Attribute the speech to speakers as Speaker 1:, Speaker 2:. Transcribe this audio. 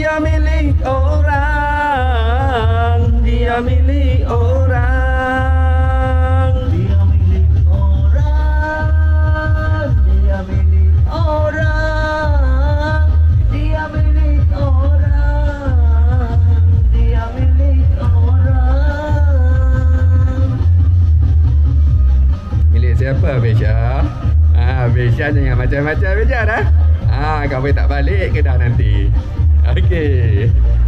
Speaker 1: Dia milik orang, dia milik orang,
Speaker 2: Dia milik orang, dia milik orang, dia milik orang, dia milik orang.
Speaker 1: milik siapa Besha? Besha jangan macam-macam Besha dah. Kau boleh tak balik ke dah nanti? Okey.